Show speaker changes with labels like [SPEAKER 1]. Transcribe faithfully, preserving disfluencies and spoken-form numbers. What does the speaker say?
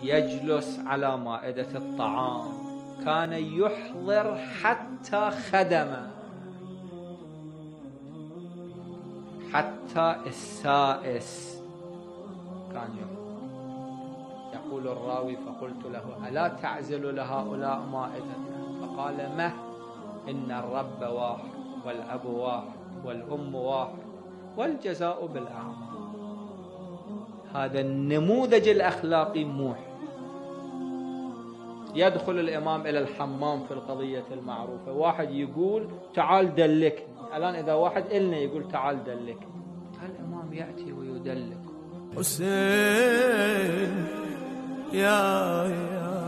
[SPEAKER 1] يجلس على مائدة الطعام، كان يحضر حتى خدمه، حتى السائس كان يحضر. يقول الراوي: فقلت له: ألا تعزل لهؤلاء مائدة؟ فقال: مه، إن الرب واحد والأب واحد والأم واحد والجزاء بالأعمال. هذا النموذج الأخلاقي موحي. يدخل الإمام إلى الحمام في القضية المعروفة، واحد يقول: تعال دلكني. الآن إذا واحد إلنا يقول: تعال دلكني، الإمام يأتي ويدلك.
[SPEAKER 2] حسين يا يا